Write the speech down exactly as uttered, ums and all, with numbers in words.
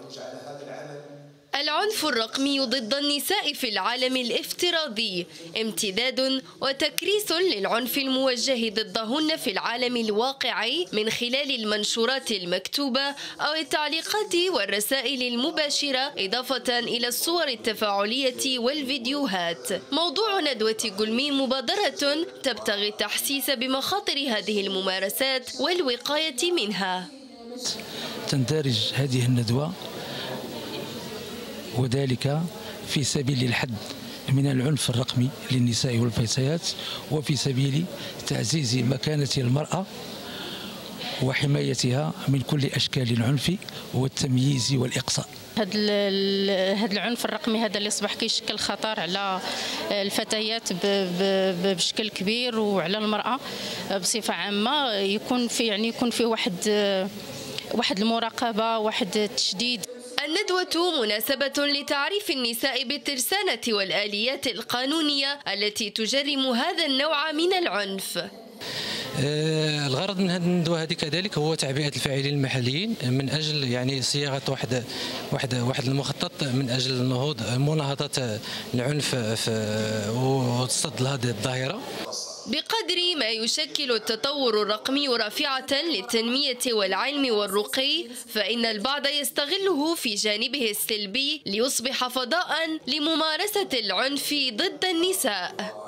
العنف الرقمي ضد النساء في العالم الافتراضي امتداد وتكريس للعنف الموجه ضدهن في العالم الواقعي من خلال المنشورات المكتوبة أو التعليقات والرسائل المباشرة، إضافة إلى الصور التفاعلية والفيديوهات. موضوع ندوة قلمي مبادرة تبتغي التحسيس بمخاطر هذه الممارسات والوقاية منها. تندرج هذه الندوة وذلك في سبيل الحد من العنف الرقمي للنساء والفتيات، وفي سبيل تعزيز مكانة المرأة وحمايتها من كل أشكال العنف والتمييز والإقصاء. هذا هذا العنف الرقمي هذا اللي اصبح كيشكل خطر على الفتيات بشكل كبير وعلى المرأة بصفة عامة، يكون في يعني يكون في واحد واحد المراقبة، واحد التشديد. الندوة مناسبة لتعريف النساء بالترسانة والآليات القانونية التي تجرم هذا النوع من العنف. الغرض من هذه الندوة هذه كذلك هو تعبئة الفاعلين المحليين من أجل يعني صياغة واحد واحد واحد المخطط من أجل النهوض مناهضة العنف وتصد لهذه الظاهرة. بقدر ما يشكل التطور الرقمي رافعة للتنمية والعلم والرقي، فإن البعض يستغله في جانبه السلبي ليصبح فضاء لممارسة العنف ضد النساء.